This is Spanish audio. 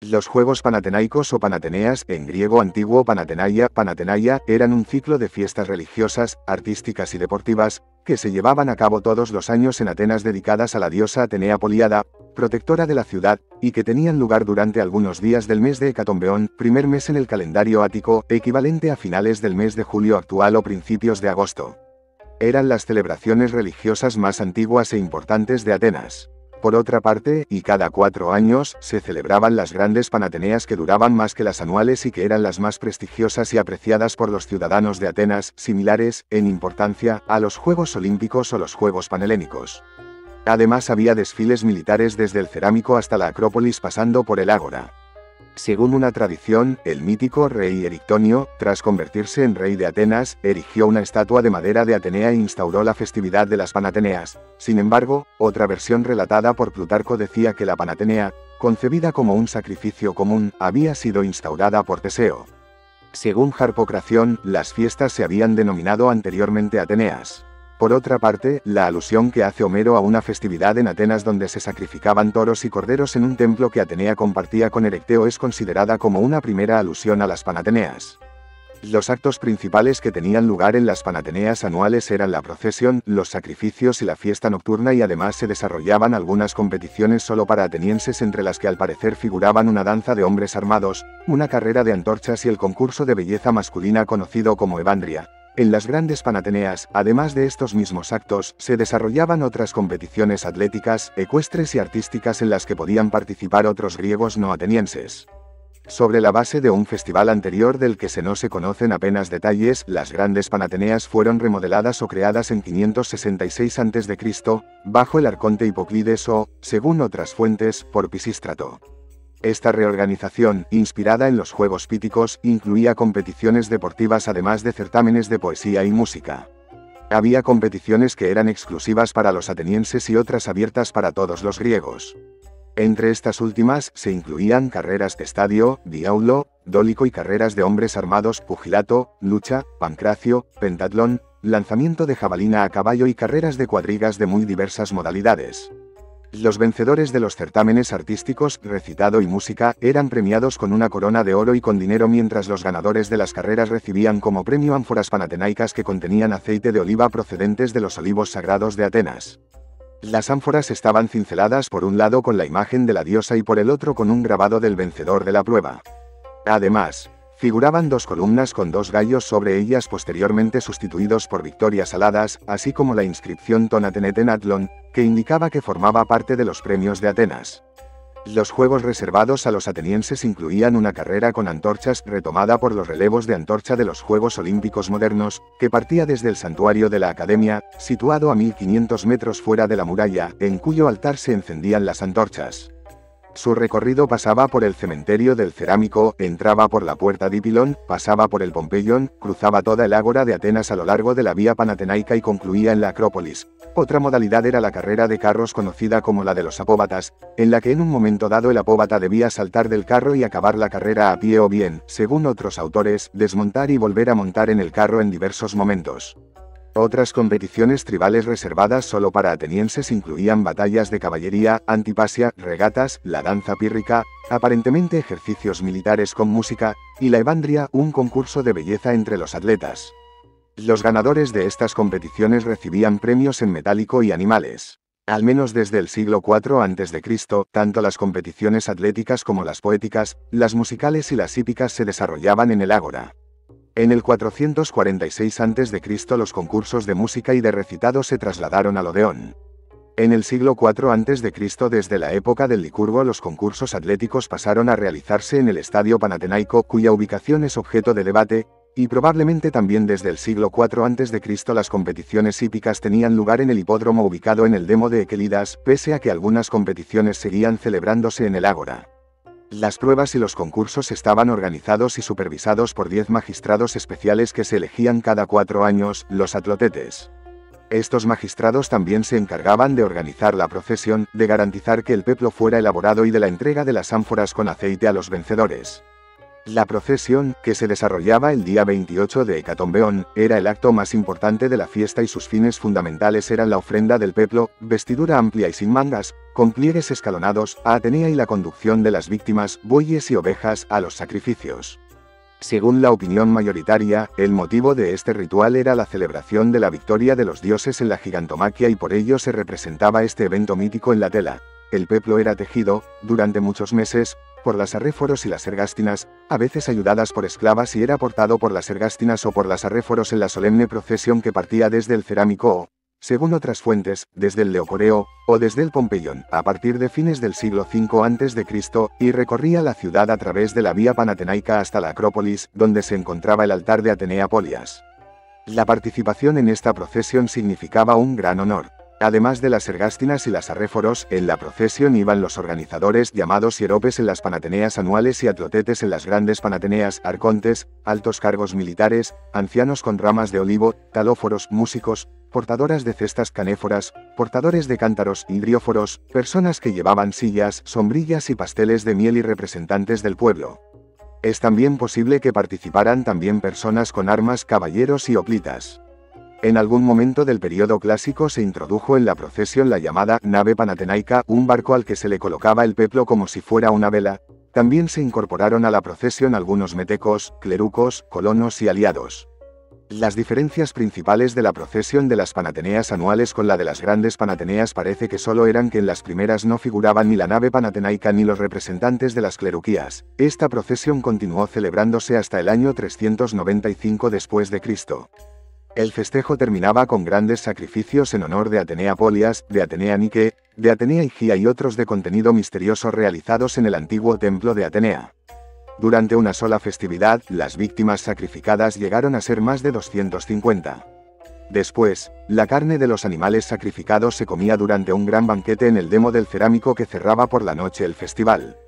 Los Juegos Panatenaicos o Panateneas, en griego antiguo Panatenaia, eran un ciclo de fiestas religiosas, artísticas y deportivas, que se llevaban a cabo todos los años en Atenas dedicadas a la diosa Atenea Poliada, protectora de la ciudad, y que tenían lugar durante algunos días del mes de Hecatombeón, primer mes en el calendario ático, equivalente a finales del mes de julio actual o principios de agosto. Eran las celebraciones religiosas más antiguas e importantes de Atenas. Por otra parte, y cada 4 años, se celebraban las grandes Panateneas que duraban más que las anuales y que eran las más prestigiosas y apreciadas por los ciudadanos de Atenas, similares, en importancia, a los Juegos Olímpicos o los Juegos Panhelénicos. Además había desfiles militares desde el Cerámico hasta la Acrópolis pasando por el Ágora. Según una tradición, el mítico rey Erictonio, tras convertirse en rey de Atenas, erigió una estatua de madera de Atenea e instauró la festividad de las Panateneas. Sin embargo, otra versión relatada por Plutarco decía que la Panatenea, concebida como un sacrificio común, había sido instaurada por Teseo. Según Harpocración, las fiestas se habían denominado anteriormente Ateneas. Por otra parte, la alusión que hace Homero a una festividad en Atenas donde se sacrificaban toros y corderos en un templo que Atenea compartía con Erecteo es considerada como una primera alusión a las Panateneas. Los actos principales que tenían lugar en las Panateneas anuales eran la procesión, los sacrificios y la fiesta nocturna, y además se desarrollaban algunas competiciones solo para atenienses, entre las que al parecer figuraban una danza de hombres armados, una carrera de antorchas y el concurso de belleza masculina conocido como Evandria. En las grandes Panateneas, además de estos mismos actos, se desarrollaban otras competiciones atléticas, ecuestres y artísticas en las que podían participar otros griegos no atenienses. Sobre la base de un festival anterior del que no se conocen apenas detalles, las grandes Panateneas fueron remodeladas o creadas en 566 a.C., bajo el arconte Hipoclides o, según otras fuentes, por Pisístrato. Esta reorganización, inspirada en los Juegos Píticos, incluía competiciones deportivas además de certámenes de poesía y música. Había competiciones que eran exclusivas para los atenienses y otras abiertas para todos los griegos. Entre estas últimas, se incluían carreras de estadio, diaulo, dólico y carreras de hombres armados, pugilato, lucha, pancracio, pentatlón, lanzamiento de jabalina a caballo y carreras de cuadrigas de muy diversas modalidades. Los vencedores de los certámenes artísticos, recitado y música, eran premiados con una corona de oro y con dinero, mientras los ganadores de las carreras recibían como premio ánforas panatenaicas que contenían aceite de oliva procedentes de los olivos sagrados de Atenas. Las ánforas estaban cinceladas por un lado con la imagen de la diosa y por el otro con un grabado del vencedor de la prueba. Además, figuraban 2 columnas con 2 gallos sobre ellas, posteriormente sustituidos por victorias aladas, así como la inscripción Ton Ateneten Atlon, que indicaba que formaba parte de los premios de Atenas. Los juegos reservados a los atenienses incluían una carrera con antorchas, retomada por los relevos de antorcha de los Juegos Olímpicos modernos, que partía desde el santuario de la Academia, situado a 1500 metros fuera de la muralla, en cuyo altar se encendían las antorchas. Su recorrido pasaba por el cementerio del Cerámico, entraba por la puerta Dipilón, pasaba por el Pompeion, cruzaba toda el ágora de Atenas a lo largo de la vía panatenaica y concluía en la Acrópolis. Otra modalidad era la carrera de carros, conocida como la de los apóbatas, en la que en un momento dado el apóbata debía saltar del carro y acabar la carrera a pie o bien, según otros autores, desmontar y volver a montar en el carro en diversos momentos. Otras competiciones tribales reservadas solo para atenienses incluían batallas de caballería, antipasia, regatas, la danza pírrica, aparentemente ejercicios militares con música, y la Evandria, un concurso de belleza entre los atletas. Los ganadores de estas competiciones recibían premios en metálico y animales. Al menos desde el siglo IV a.C., tanto las competiciones atléticas como las poéticas, las musicales y las hípicas se desarrollaban en el ágora. En el 446 a.C. los concursos de música y de recitado se trasladaron al Odeón. En el siglo IV a.C., desde la época del Licurgo, los concursos atléticos pasaron a realizarse en el estadio panatenaico, cuya ubicación es objeto de debate, y probablemente también desde el siglo IV a.C. las competiciones hípicas tenían lugar en el hipódromo ubicado en el Demo de Equelidas, pese a que algunas competiciones seguían celebrándose en el ágora. Las pruebas y los concursos estaban organizados y supervisados por 10 magistrados especiales que se elegían cada 4 años, los atlotetes. Estos magistrados también se encargaban de organizar la procesión, de garantizar que el peplo fuera elaborado y de la entrega de las ánforas con aceite a los vencedores. La procesión, que se desarrollaba el día 28 de Hecatombeón, era el acto más importante de la fiesta y sus fines fundamentales eran la ofrenda del peplo, vestidura amplia y sin mangas, con pliegues escalonados, a Atenea y la conducción de las víctimas, bueyes y ovejas, a los sacrificios. Según la opinión mayoritaria, el motivo de este ritual era la celebración de la victoria de los dioses en la gigantomaquia y por ello se representaba este evento mítico en la tela. El peplo era tejido, durante muchos meses, por las arréforos y las ergástinas, a veces ayudadas por esclavas y era portado por las ergástinas o por las arréforos en la solemne procesión que partía desde el Cerámico o, según otras fuentes, desde el Leocoreo, o desde el Pompeyón, a partir de fines del siglo V a.C., y recorría la ciudad a través de la vía panatenaica hasta la Acrópolis, donde se encontraba el altar de Atenea Polias. La participación en esta procesión significaba un gran honor. Además de las ergástinas y las arréforos, en la procesión iban los organizadores llamados hieropes en las panateneas anuales y atlotetes en las grandes panateneas, arcontes, altos cargos militares, ancianos con ramas de olivo, talóforos, músicos, portadoras de cestas canéforas, portadores de cántaros, hidrióforos, personas que llevaban sillas, sombrillas y pasteles de miel y representantes del pueblo. Es también posible que participaran también personas con armas, caballeros y hoplitas. En algún momento del período clásico se introdujo en la procesión la llamada nave panatenaica, un barco al que se le colocaba el peplo como si fuera una vela. También se incorporaron a la procesión algunos metecos, clerucos, colonos y aliados. Las diferencias principales de la procesión de las panateneas anuales con la de las grandes panateneas parece que solo eran que en las primeras no figuraban ni la nave panatenaica ni los representantes de las cleruquías. Esta procesión continuó celebrándose hasta el año 395 después de Cristo. El festejo terminaba con grandes sacrificios en honor de Atenea Polias, de Atenea Nike, de Atenea Higia y otros de contenido misterioso realizados en el antiguo templo de Atenea. Durante una sola festividad, las víctimas sacrificadas llegaron a ser más de 250. Después, la carne de los animales sacrificados se comía durante un gran banquete en el demo del cerámico que cerraba por la noche el festival.